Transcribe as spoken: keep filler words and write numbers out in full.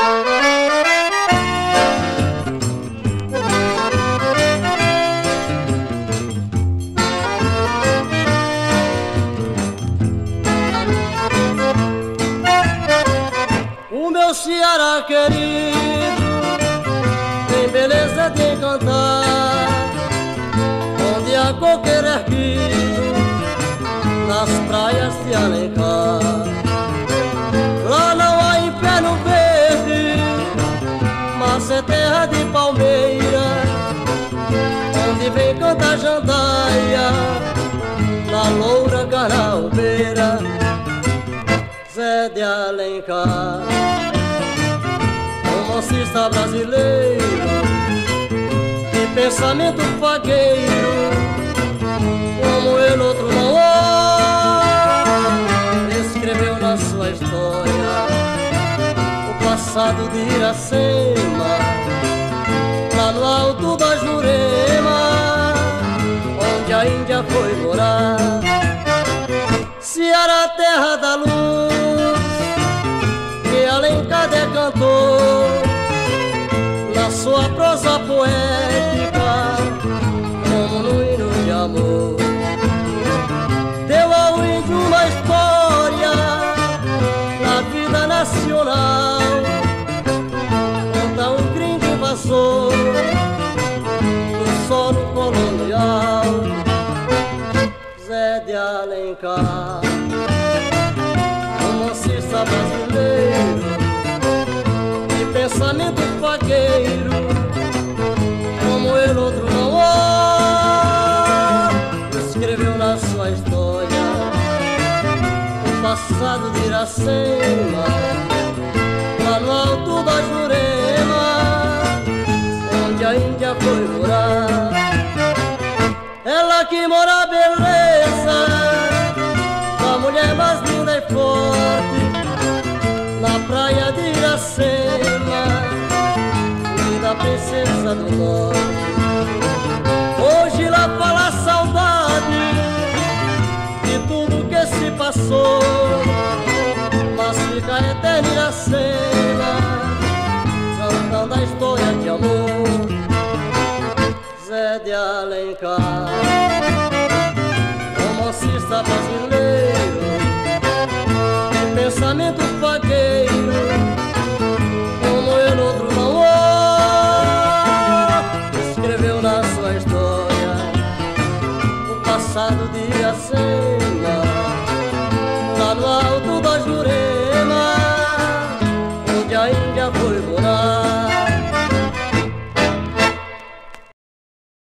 O meu Ceará querido tem beleza de encantar, onde a coqueiro erguido nas praias de Alencar. Lá não há inferno verde, mas é terra de palmeira, onde vem cantar jandaia na loura carnalbeira. Zé de Alencar, romancista brasileiro de pensamento fagueiro, como ele outro não há. Escreveu na sua história o passado de Iracema, lá no alto da Jurema, onde a Índia foi morar. Ceará, terra da luz, que Alencar decantou na sua prosa poética, como no hino de amor. Deu ao índio uma história na vida nacional, conta um gringo invasor do solo colonial. Zé de Alencar, romancista brasileiro de pensamento fagueiro, como ele outro não há. Escreveu na sua história o passado de Iracema, lá no alto da Jurema, onde a Índia foi morar. Ela que mora a beleza da mulher mais linda e forte, na praia de Iracema, linda princesa do norte. Hoje lá fala a saudade de tudo que se passou, mas fica eterna Iracema, cantando a história de amor. Zé de Alencar, romancista brasileiro de pensamento fagueiro, como ele outro não há. Escreveu na sua história o passado de Iracema, lá no alto da Jurema, onde a Índia foi morar.